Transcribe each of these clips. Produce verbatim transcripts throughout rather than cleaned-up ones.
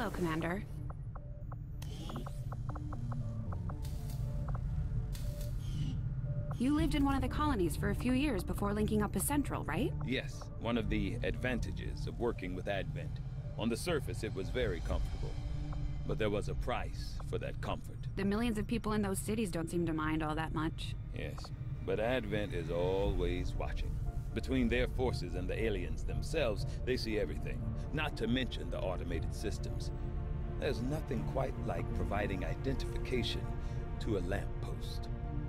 Hello, Commander. You lived in one of the colonies for a few years before linking up with Central, right? Yes, one of the advantages of working with Advent. On the surface, it was very comfortable. But there was a price for that comfort. The millions of people in those cities don't seem to mind all that much. Yes, but Advent is always watching. Between their forces and the aliens themselves, they see everything. Not to mention the automated systems. There's nothing quite like providing identification to a lamppost.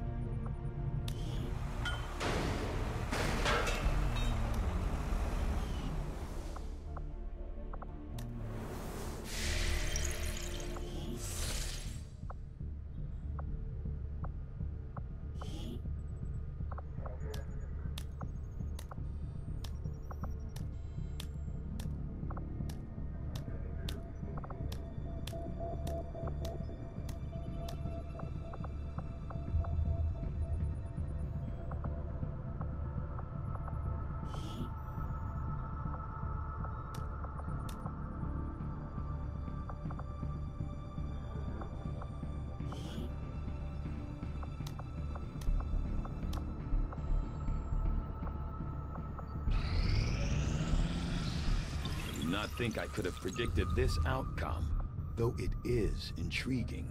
Not think I could have predicted this outcome, though it is intriguing.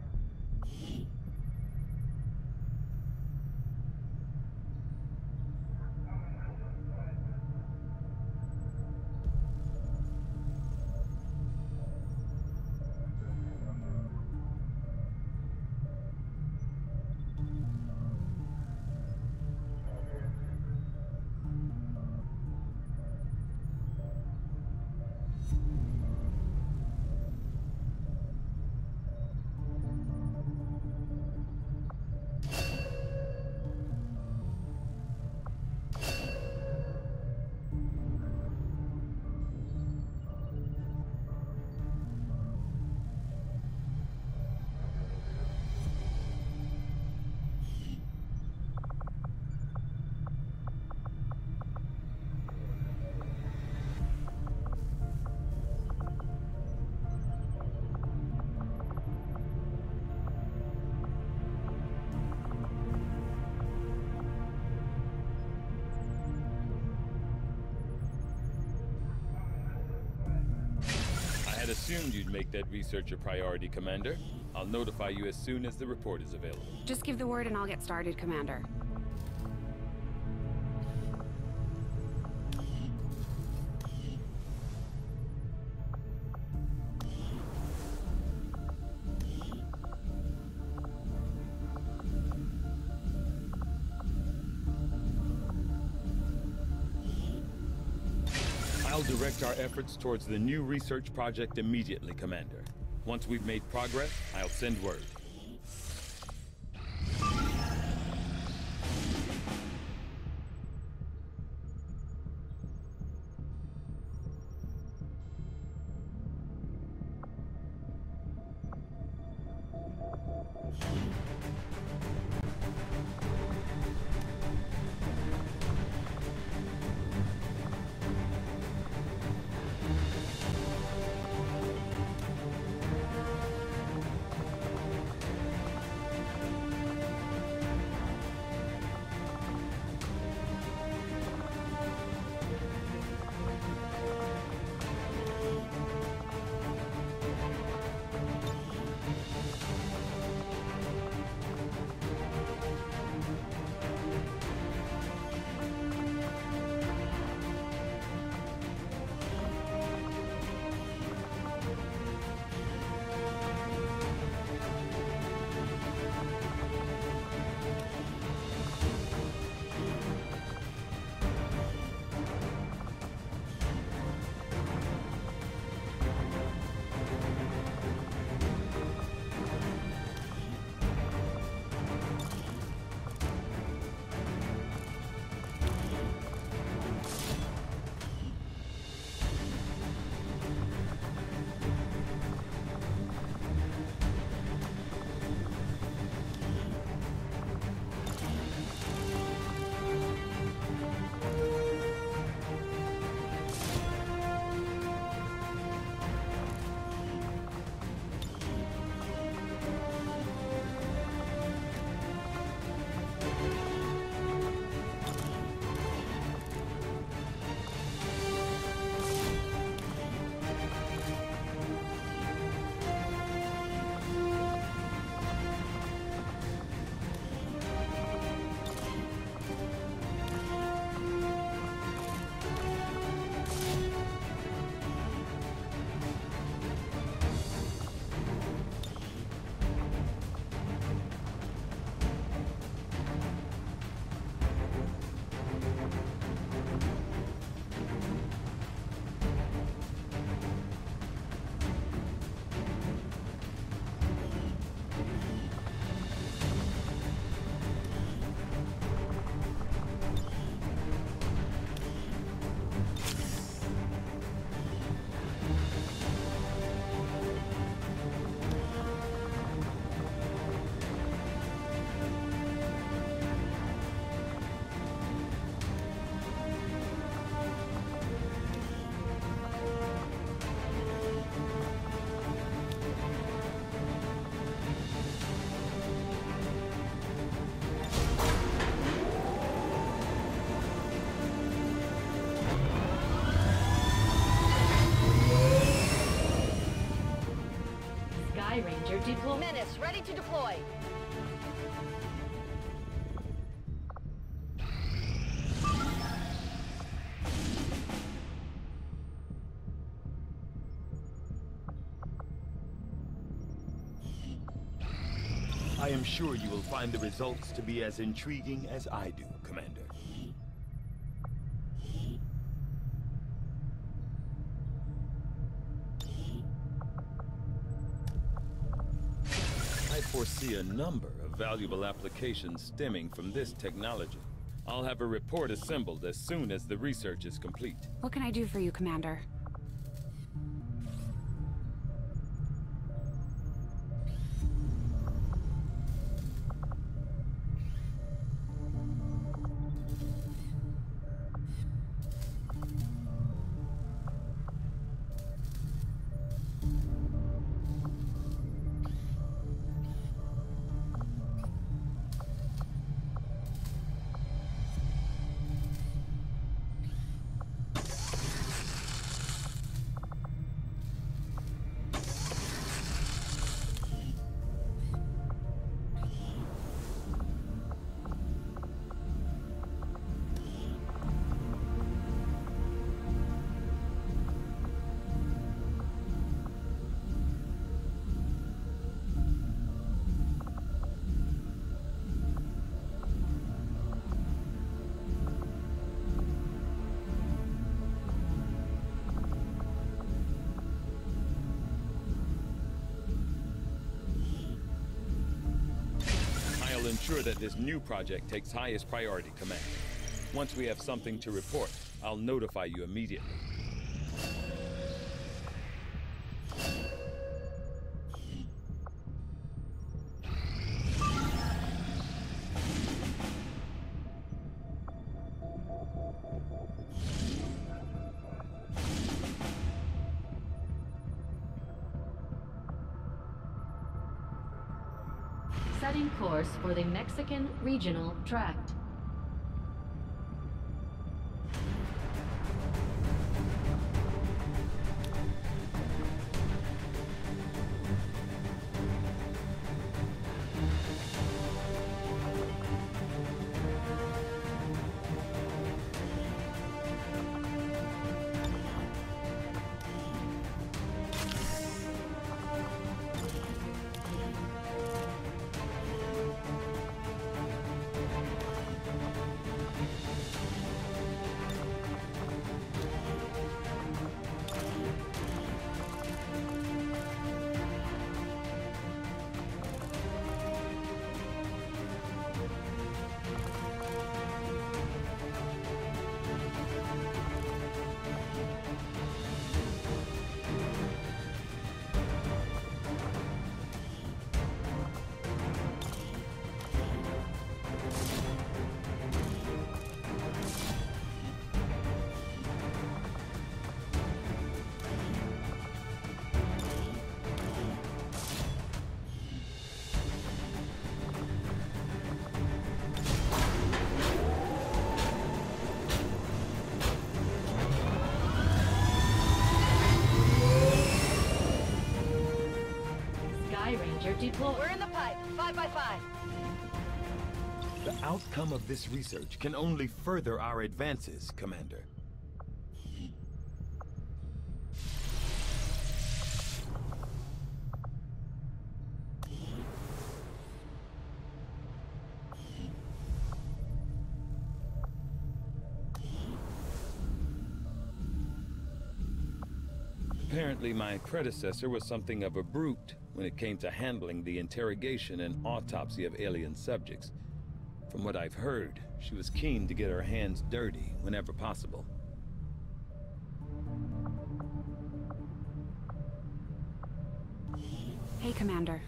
I assumed you'd make that research a priority, Commander. I'll notify you as soon as the report is available. Just give the word and I'll get started, Commander. I'll direct our efforts towards the new research project immediately, Commander. Once we've made progress, I'll send word. to deploy. I am sure you will find the results to be as intriguing as I do, Commander. I foresee a number of valuable applications stemming from this technology. I'll have a report assembled as soon as the research is complete. What can I do for you, Commander? I'll ensure that this new project takes highest priority, Commander. Once we have something to report, I'll notify you immediately. Setting course for the Mexican Regional Tract. Deploy. We're in the pipe. Five by five. The outcome of this research can only further our advances, Commander. Apparently, my predecessor was something of a brute when it came to handling the interrogation and autopsy of alien subjects. From what I've heard, she was keen to get her hands dirty whenever possible. Hey, Commander.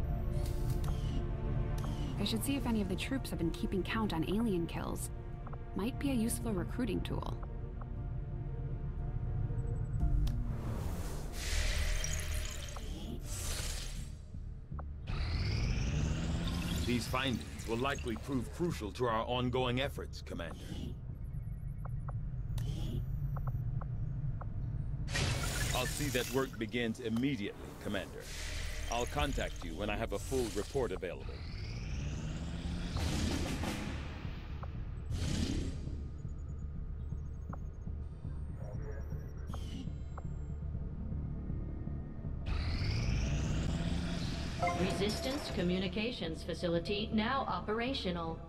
I should see if any of the troops have been keeping count on alien kills. Might be a useful recruiting tool. These findings will likely prove crucial to our ongoing efforts, Commander. I'll see that work begins immediately, Commander. I'll contact you when I have a full report available. Resistance Communications Facility now operational.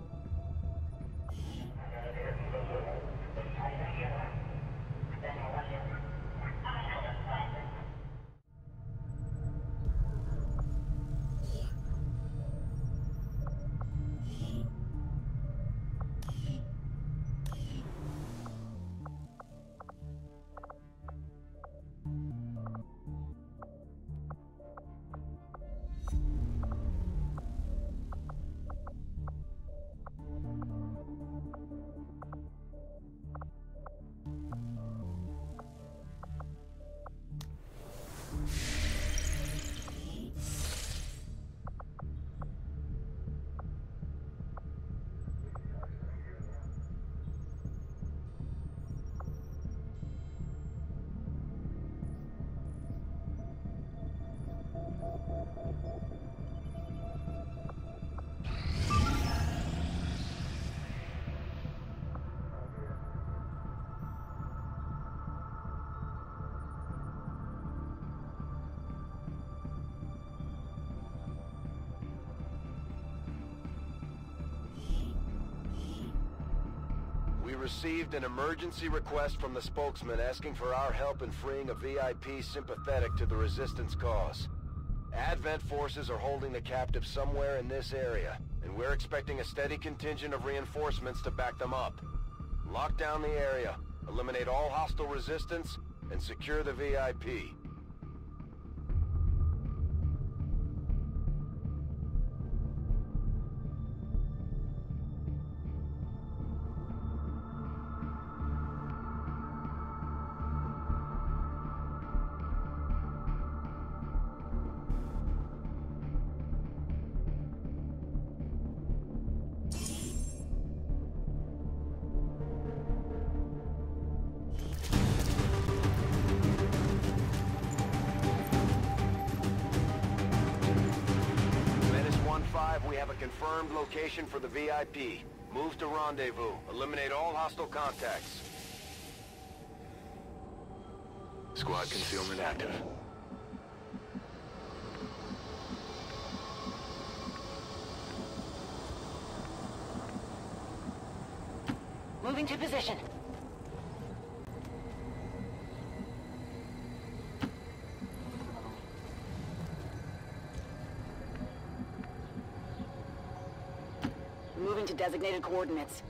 We received an emergency request from the spokesman asking for our help in freeing a V I P sympathetic to the Resistance cause. Advent forces are holding the captive somewhere in this area, and we're expecting a steady contingent of reinforcements to back them up. Lock down the area, eliminate all hostile resistance, and secure the V I P. We have a confirmed location for the V I P. Move to rendezvous. Eliminate all hostile contacts. Squad concealment active. Moving to position. Moving to designated coordinates.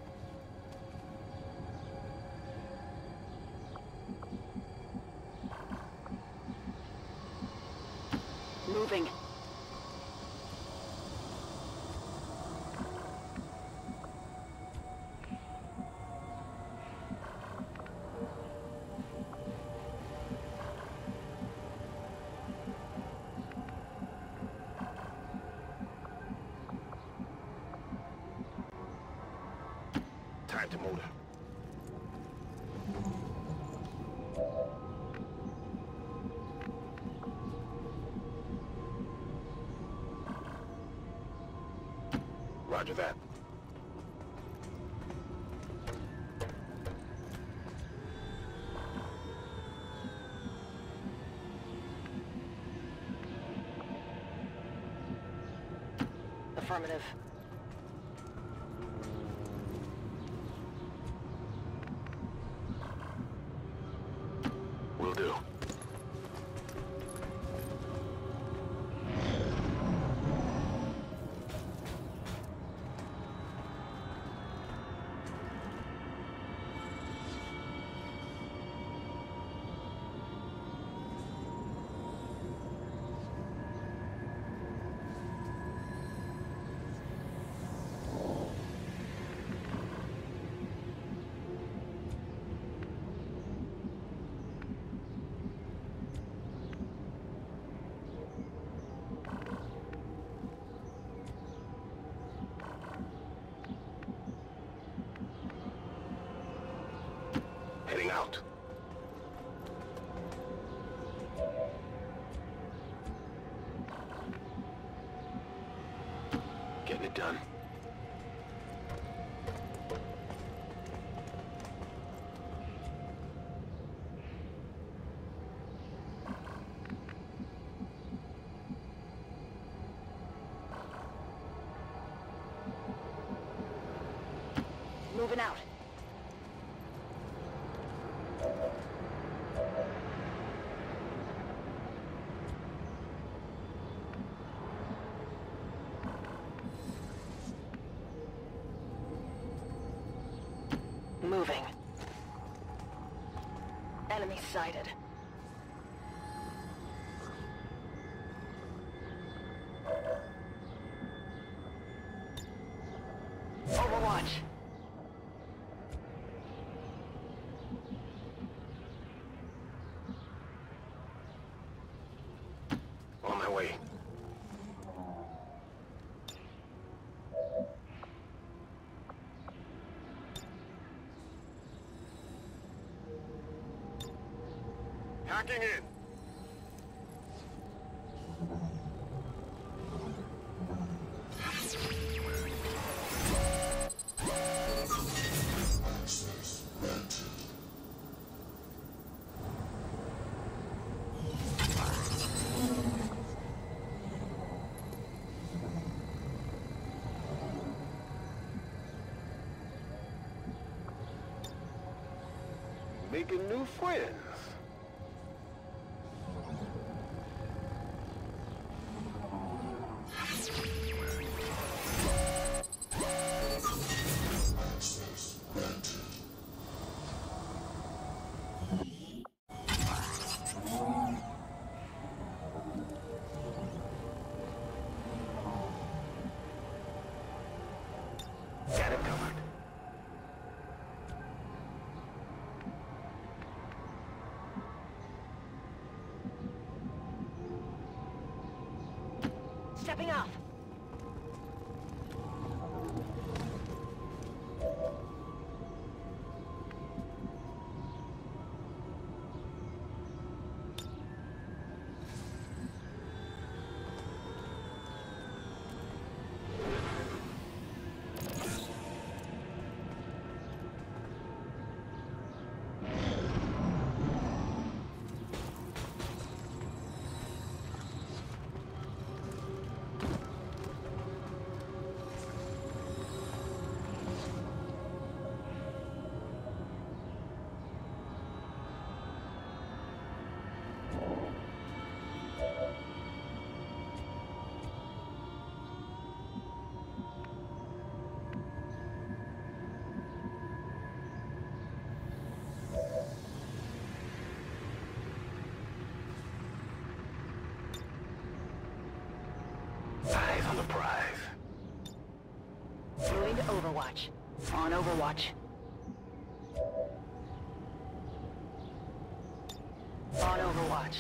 Moving. Time to move. Roger that. Affirmative. Will do. out. Getting it done. Moving out. Moving. Enemy sighted. Overwatch. On my way. Hacking in. Making new friends. Got it covered. Stepping off. Eyes on the prize. Moving to Overwatch. On Overwatch. On Overwatch.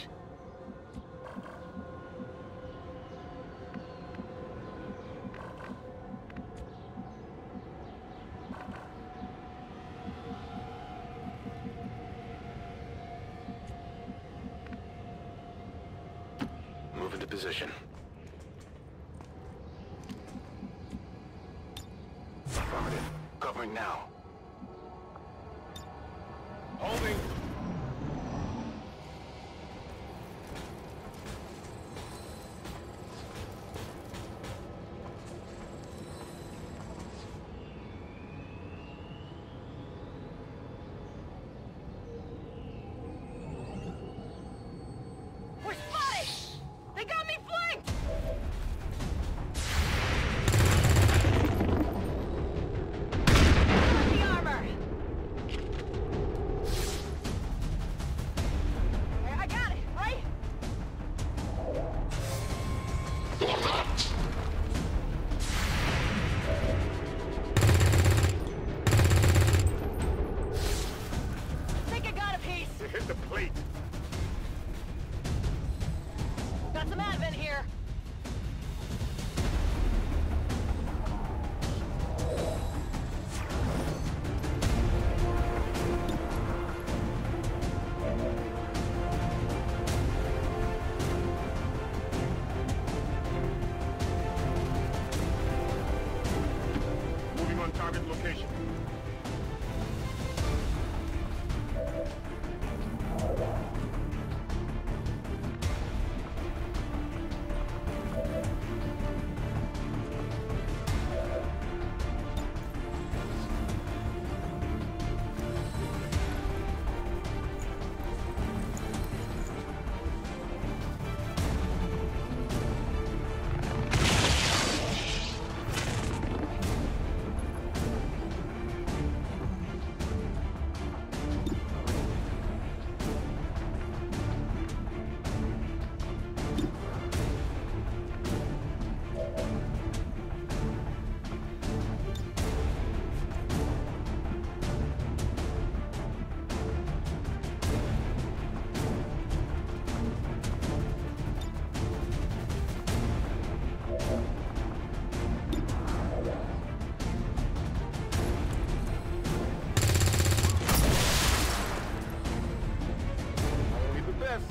Move into position. Affirmative. Covering now. Holding. We're spotted! They got me flanked! The armor! I got it, right? Think I got a piece. Hit the plate. Got some advent here. us!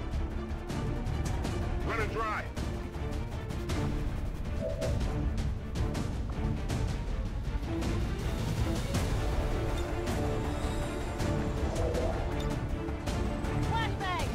Running dry! Flashbang!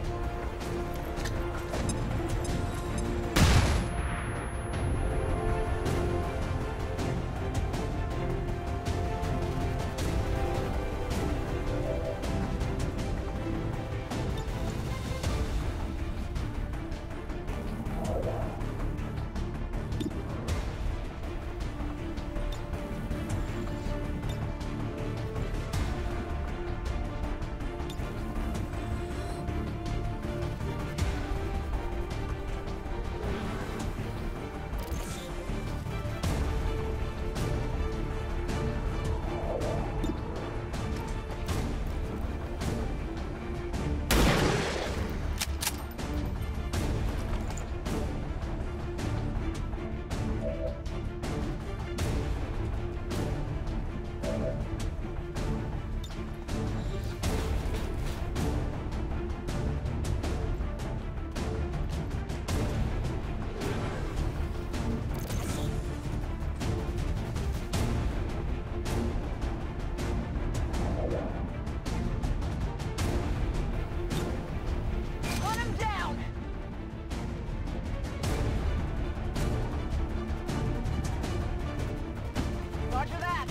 Run him down! Roger that!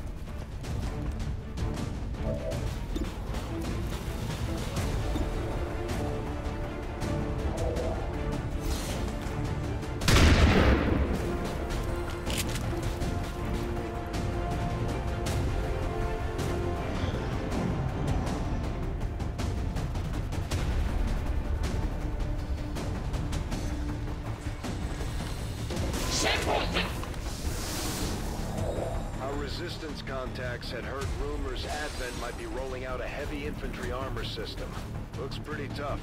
Our resistance contacts had heard rumors Advent might be rolling out a heavy infantry armor system. Looks pretty tough.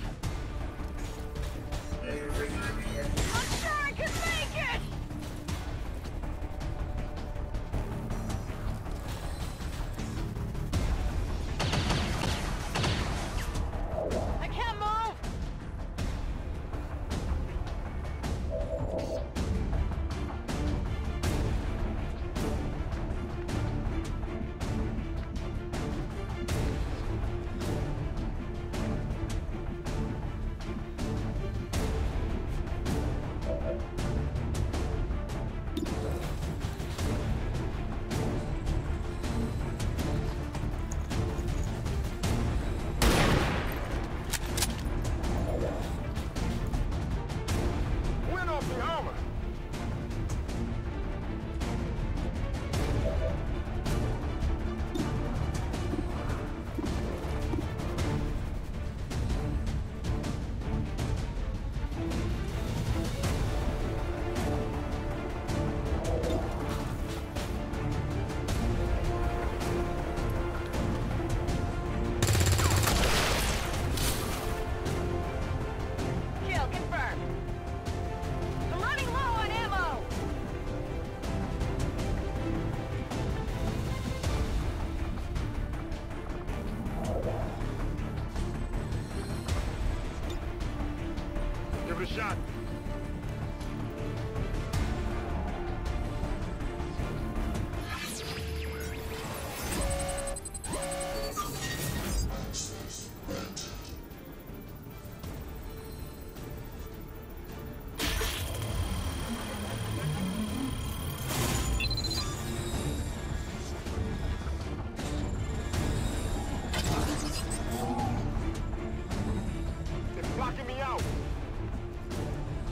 I'm sure I can make it! I can't move! Win off the armor! Kill confirmed. I'm running low on ammo! Give it a shot. They're blocking me out.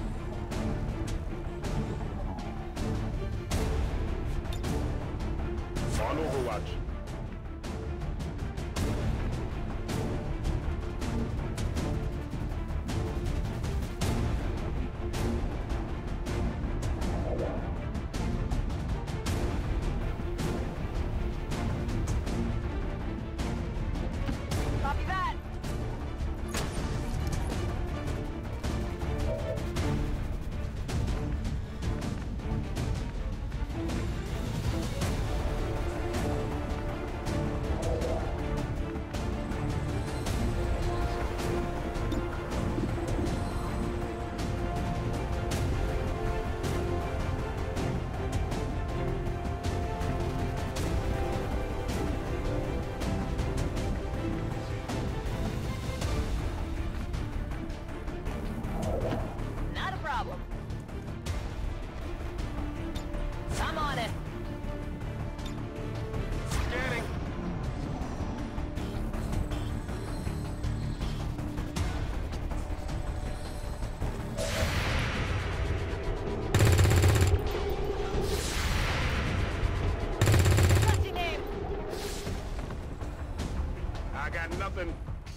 I got nothing.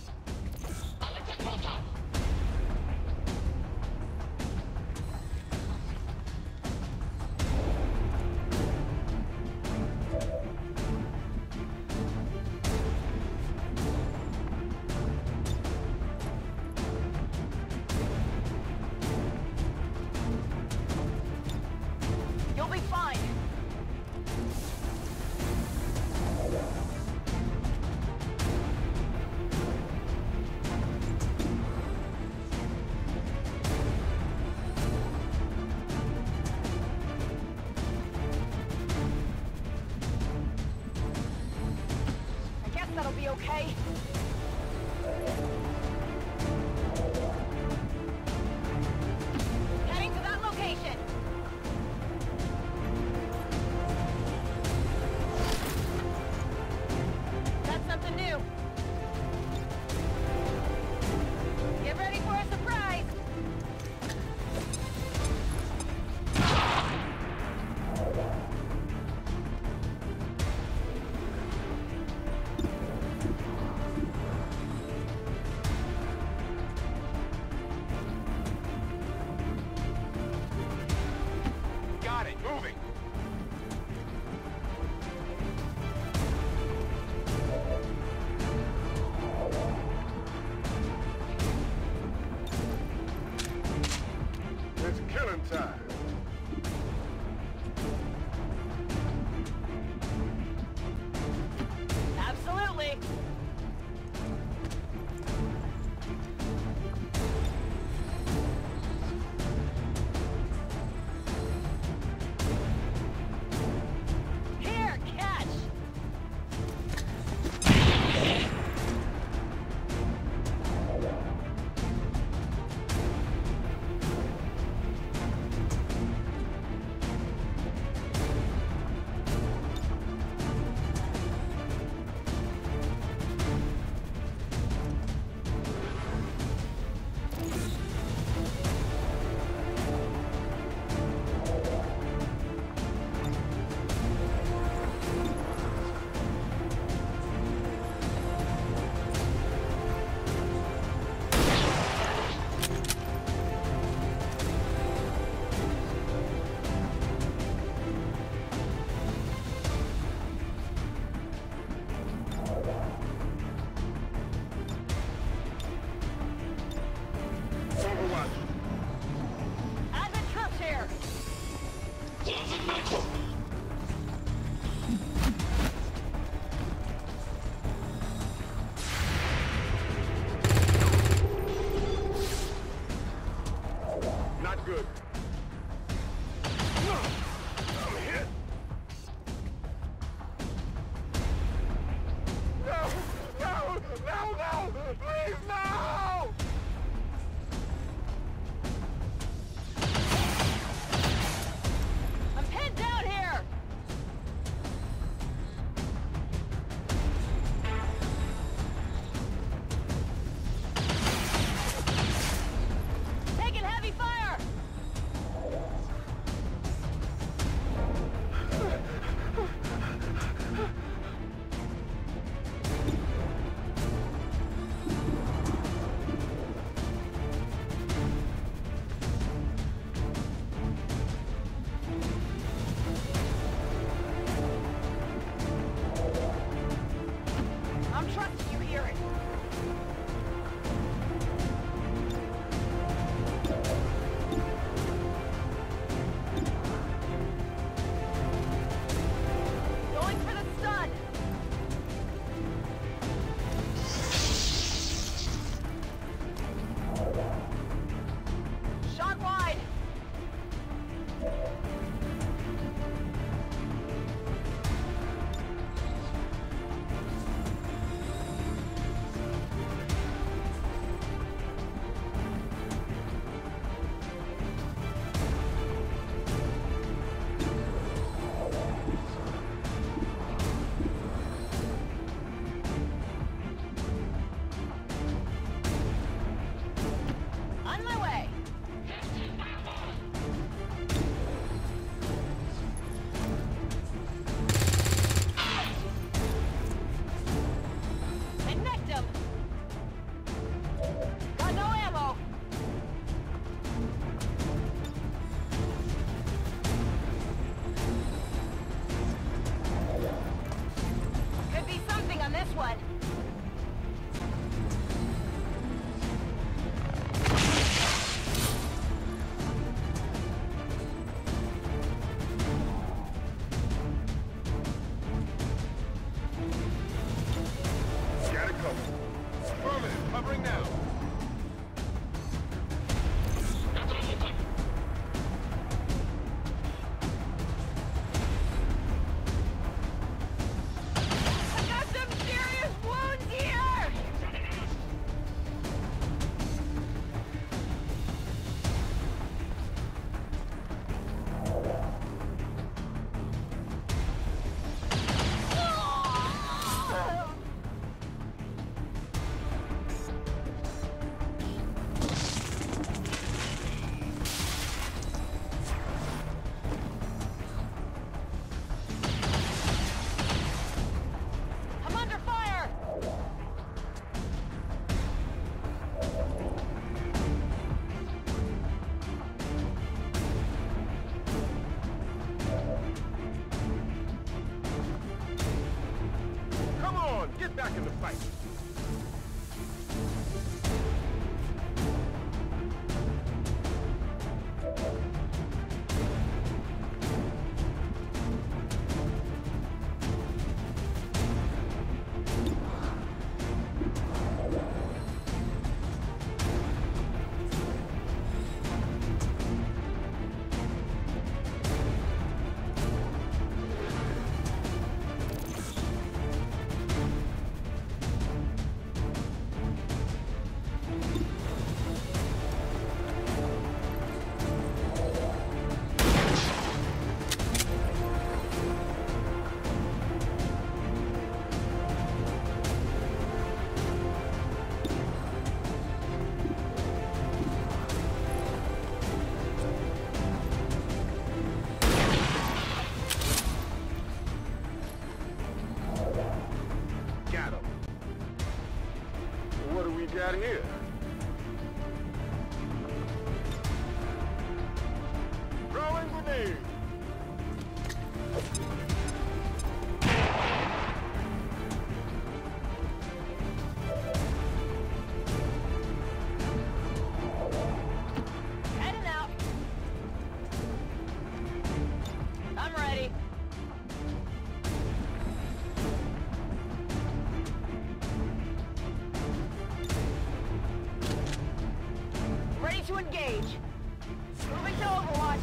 You'll be fine. I guess that'll be okay. Heading to that location. That's something new. Get ready for a surprise. Got it. Moving. It's killing time. Absolutely. Here, catch. Overwatch. Advent troops here. Not good. I'm hit. No! No! No! No! Please, no! I'm pinned down here. Taking heavy fire. I'm trusting you here. Going for the stun. Shot wide. you out of here. Throwing grenade. Heading out. I'm ready. Ready to engage. Moving to Overwatch.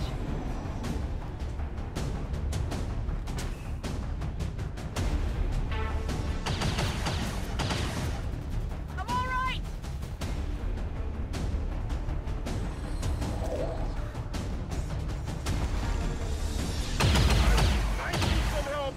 I'm all right. I need some help.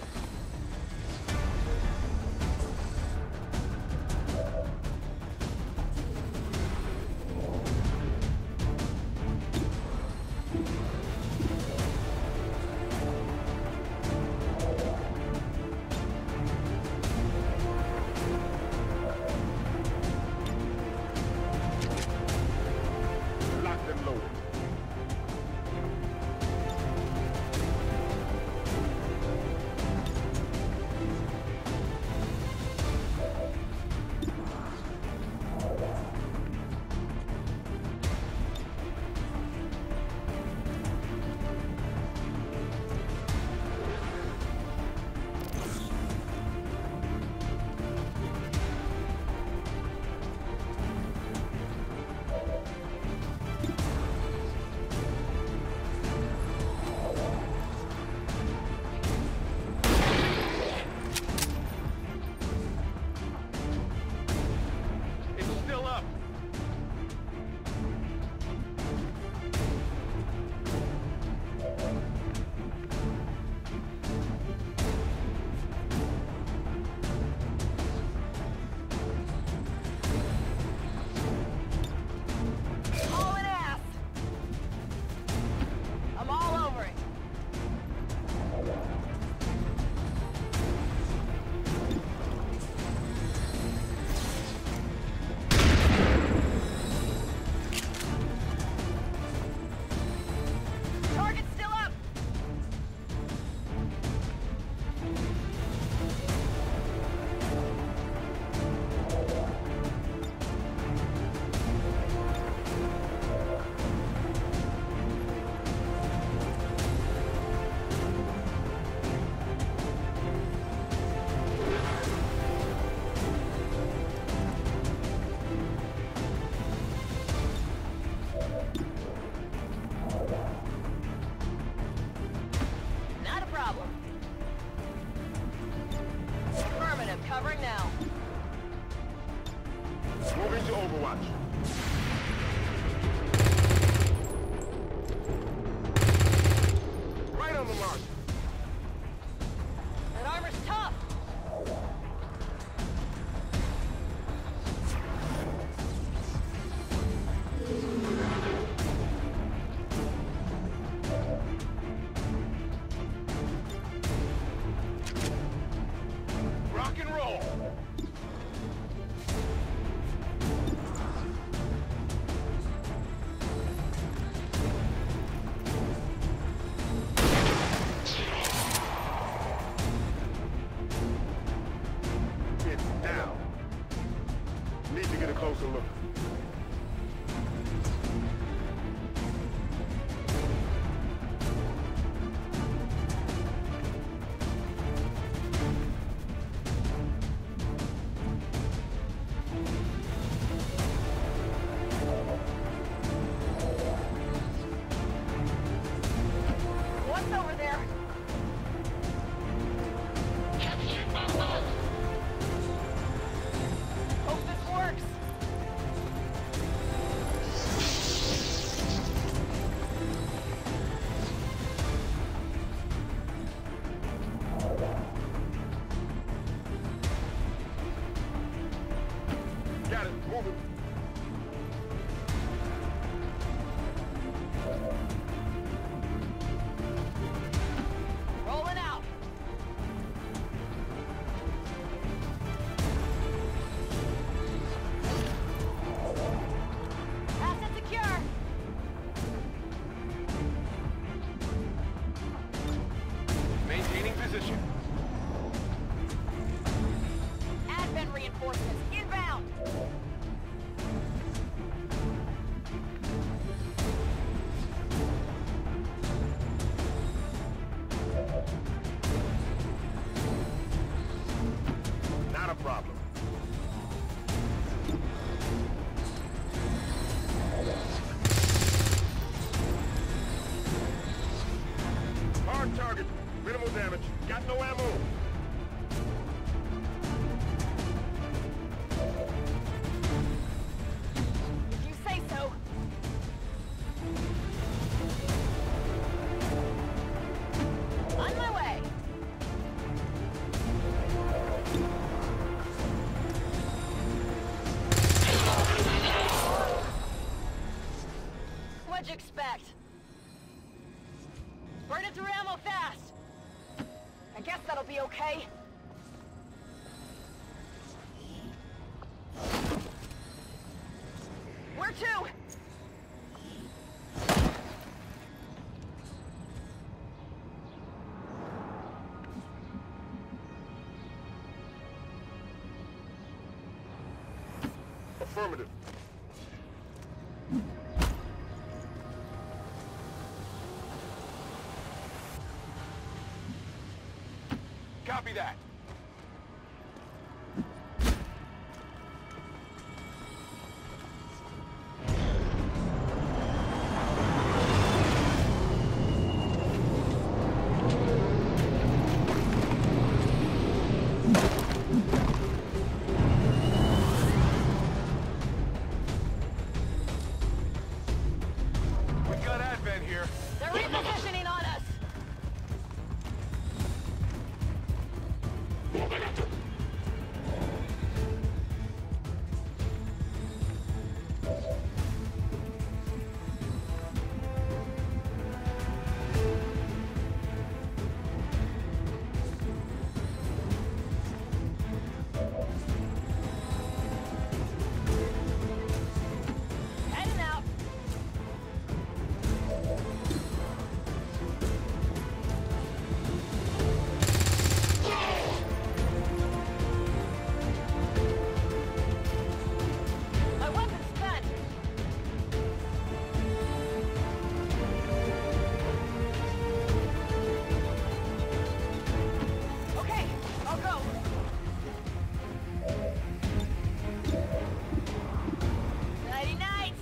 Locked and loaded. It's still up. Hauling ass. I'm all over it. Target's still up. Not a problem. Affirmative, covering now. Moving to Overwatch. Right on the mark. That armor's tough. Rock and roll. It's down. Need to get a closer look. What's over there? Hope this works. Got it. Moving. Rolling out. What'd you expect? Burn it through ammo fast! I guess that'll be okay. Where to? Affirmative. Copy that. We've got Advent here. They're repositioning on us! Heading out! My weapon's spent! Okay, I'll go. Nighty night!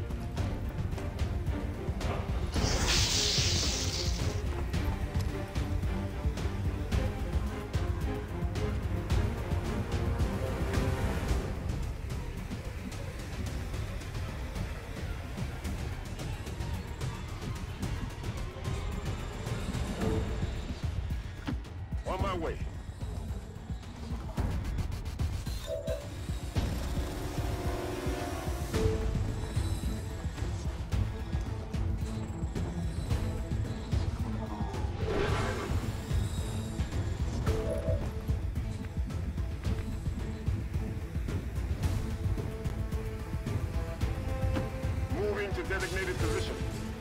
On my way. Moving to designated position.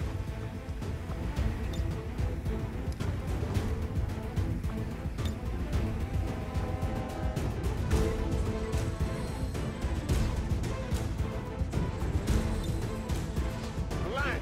Aligned.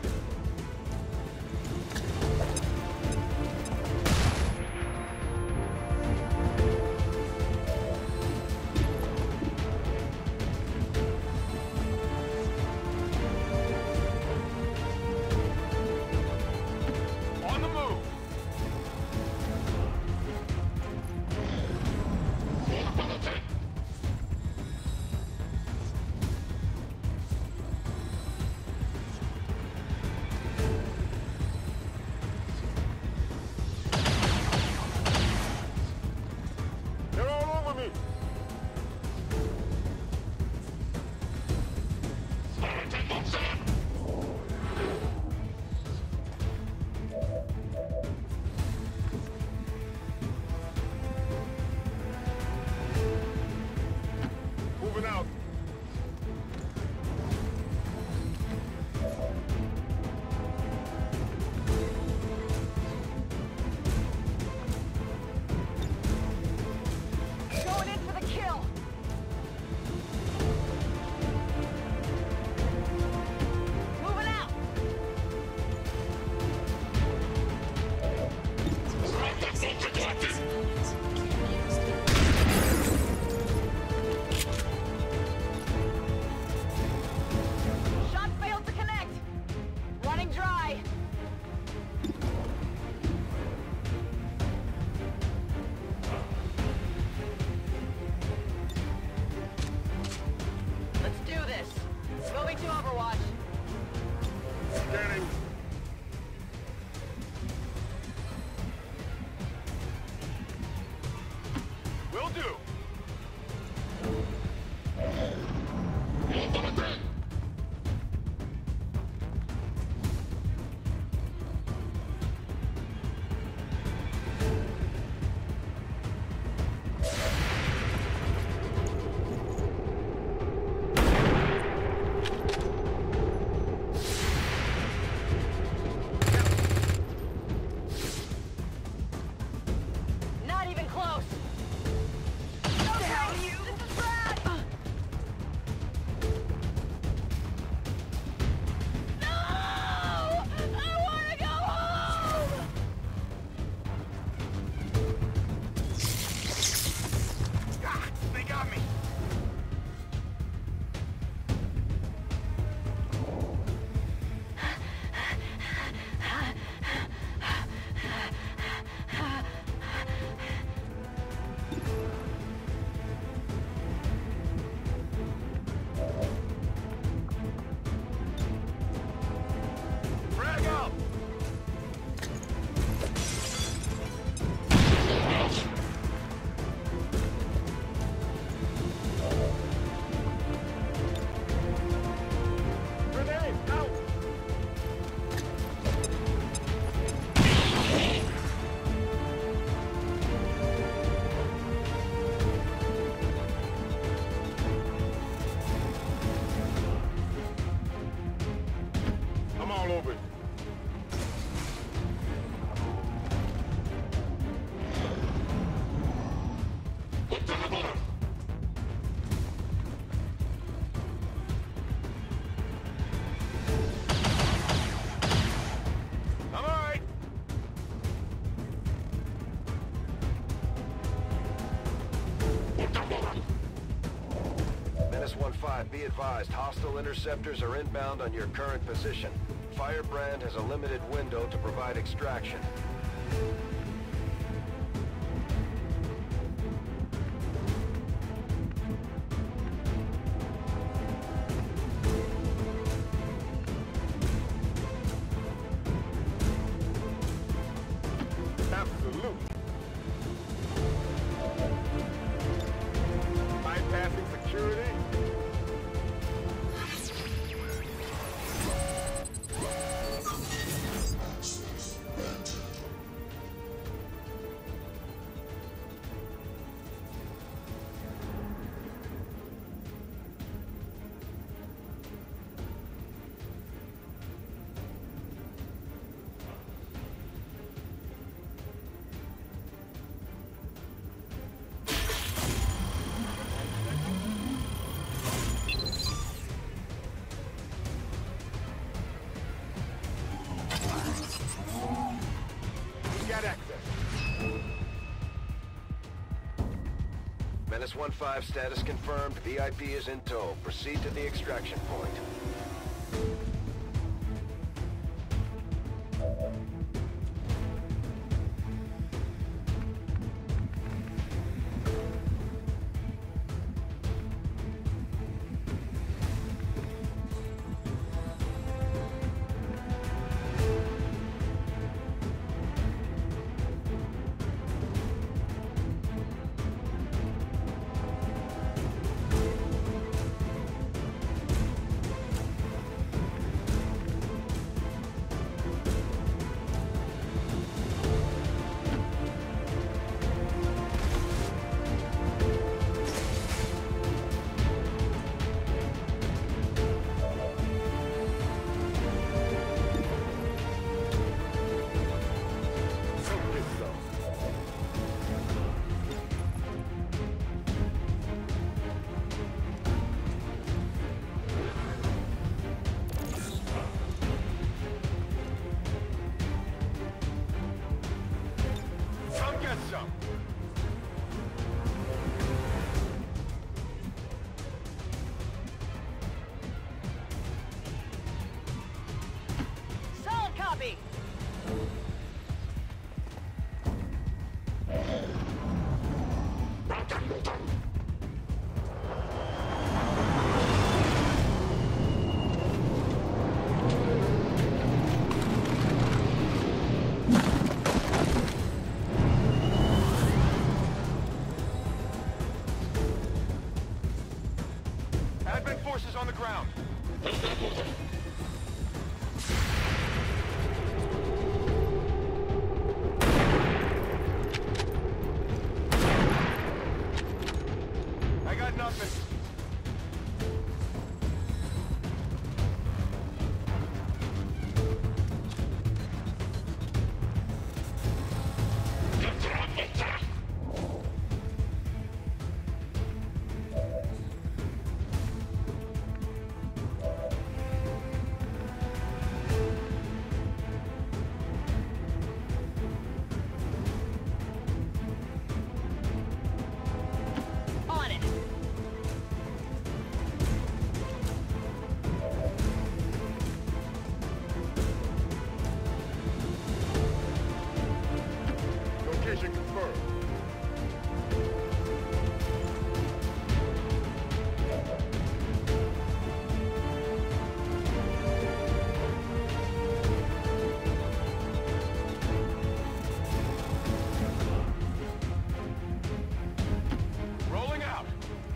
Menace one five, be advised, hostile interceptors are inbound on your current position. Firebrand has a limited window to provide extraction. Absolutely. Bypassing security. Menace one five, status confirmed. V I P is in tow. Proceed to the extraction point. Solid copy! Advent forces on the ground. I got nothing. On it! Location confirmed. Rolling out.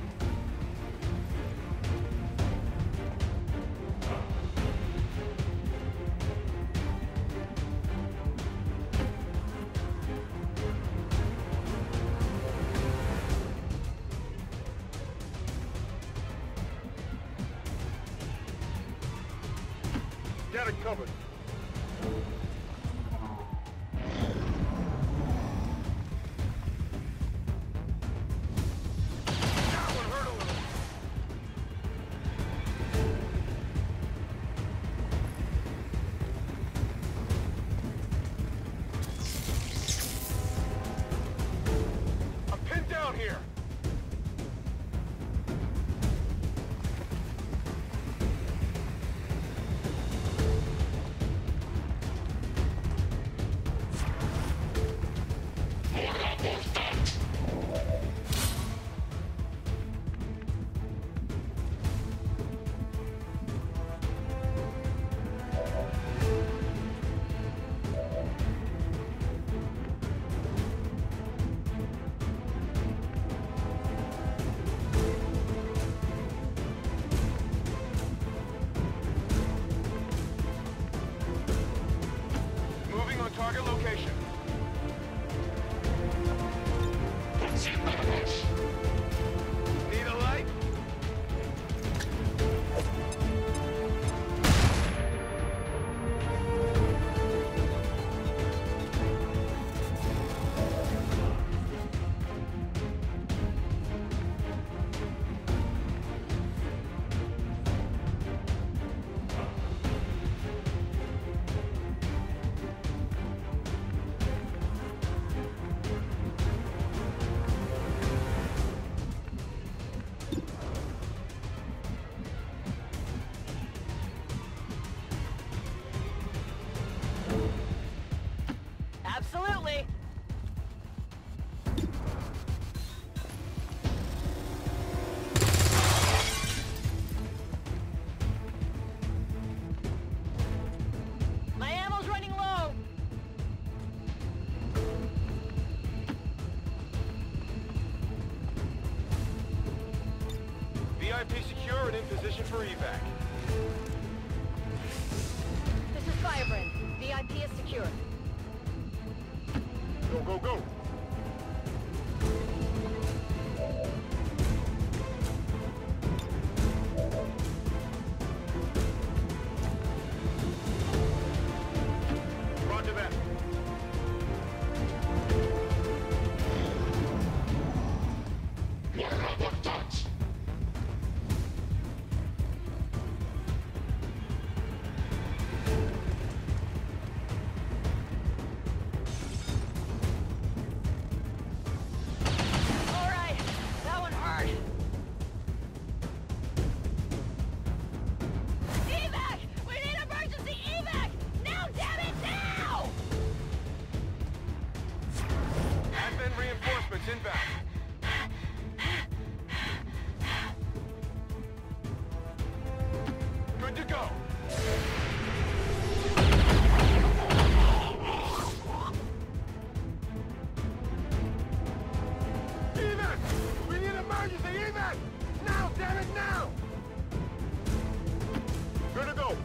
Got it covered. That one hurt a little. I'm pinned down here. T secure and in position for evac. This is Firebrand. V I P is secure. Go, go, go! Roger that. Alright, that one hurt. Evac! We need emergency evac! Now, damn it, now! Advent reinforcements inbound. Good to go. Evac! We need emergency evac! Now, damn it, now! Good to go.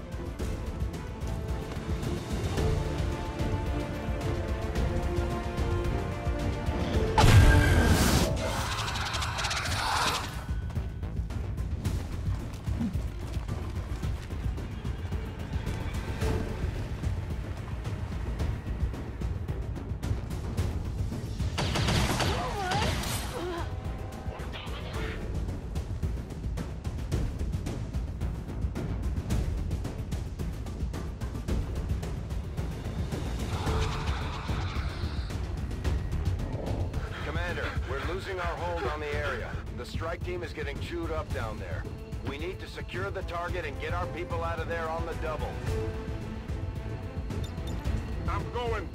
Commander, we're losing our hold on the area. The strike team is getting chewed up down there. We need to secure the target and get our people out of there on the double. I'm going.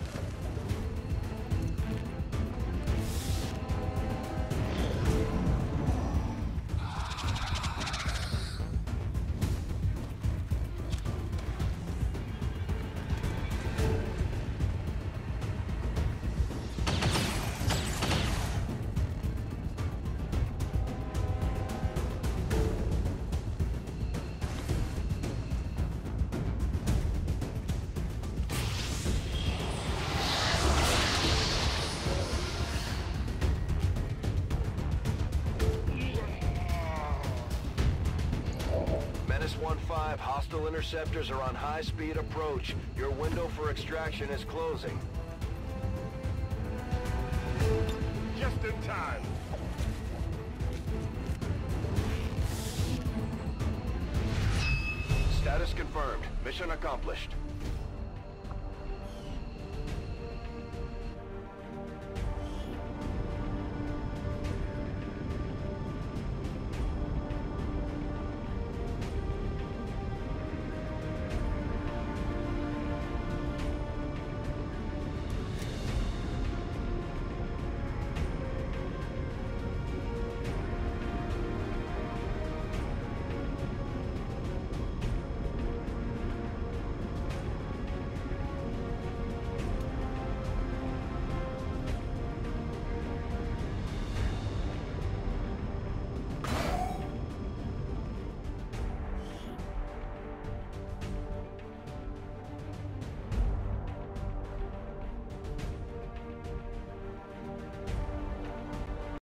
Menace one five, hostile interceptors are on high-speed approach. Your window for extraction is closing. Just in time. Status confirmed. Mission accomplished.